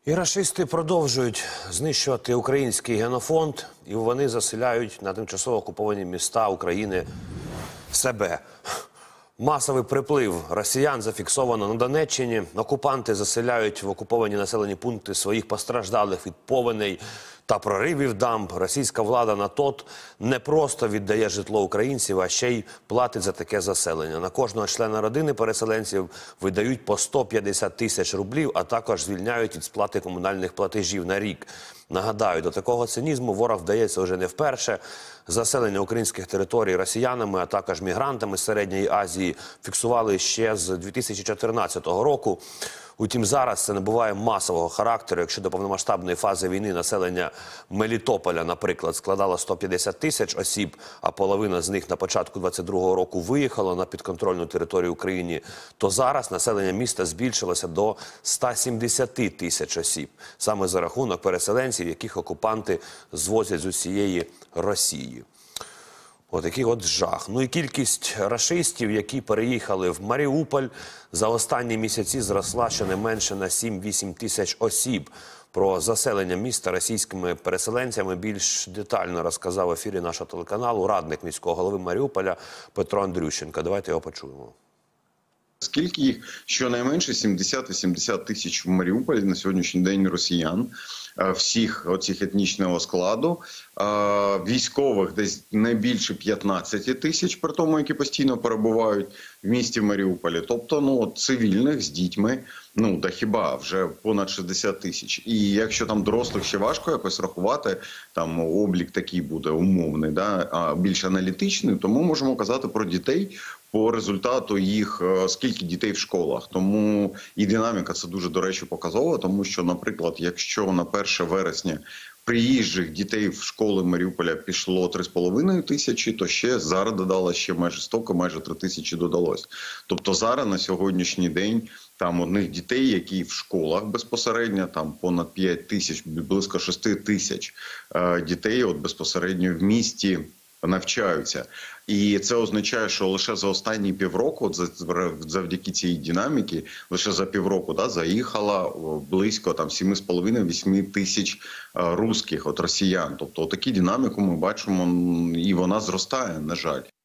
І рашисти продовжують знищувати український генофонд, і вони заселяють на тимчасово окуповані міста України себе. Масовий приплив росіян зафіксовано на Донеччині. Окупанти заселяють в окуповані населені пункти своїх постраждалих від повеней та проривів дамб. Російська влада на ТОТ не просто віддає житло українців, а ще й платить за таке заселення. На кожного члена родини переселенців видають по 150 тисяч рублів, а також звільняють від сплати комунальних платежів на рік. Нагадаю, до такого цинізму ворог вдається вже не вперше. Заселення українських територій росіянами, а також мігрантами з Середньої Азії фіксували ще з 2014 року. Утім, зараз це набуває масового характеру. Якщо до повномасштабної фази війни населення Мелітополя, наприклад, складало 150 тисяч осіб, а половина з них на початку 2022 року виїхала на підконтрольну територію України, то зараз населення міста збільшилося до 170 тисяч осіб. Саме за рахунок переселенців, яких окупанти звозять з усієї Росії. Отакий от жах. Ну і кількість рашистів, які переїхали в Маріуполь, за останні місяці зросла щонайменше на 7-8 тисяч осіб. Про заселення міста російськими переселенцями більш детально розказав в ефірі нашого телеканалу радник міського голови Маріуполя Петро Андрющенко. Давайте його почуємо. Скільки їх? Щонайменше 70-80 тисяч в Маріуполі на сьогоднішній день росіян, всіх оцих етнічного складу, військових десь не більше 15 тисяч, при тому, які постійно перебувають в місті Маріуполі. Тобто, цивільних з дітьми, та хіба вже понад 60 тисяч. І якщо там дорослих ще важко якось рахувати, там облік такий буде умовний, а більш аналітичний, то ми можемо казати про дітей по результату їх, скільки дітей в школах. Тому і динаміка це дуже, до речі, показова, тому що, наприклад, якщо на 1 вересня приїжджих дітей в школи Маріуполя пішло 3,5 тисячі, то ще зараз додалося ще майже 100, майже 3 тисячі додалось. Тобто зараз на сьогоднішній день там одних дітей, які в школах безпосередньо, там понад 5 тисяч, близько 6 тисяч дітей безпосередньо в місті навчаються. І це означає, що лише за останні півроку, завдяки цій динаміці, лише за півроку заїхало близько 7,5-8 тисяч русських, росіян. Тобто таку динаміку ми бачимо, і вона зростає, на жаль.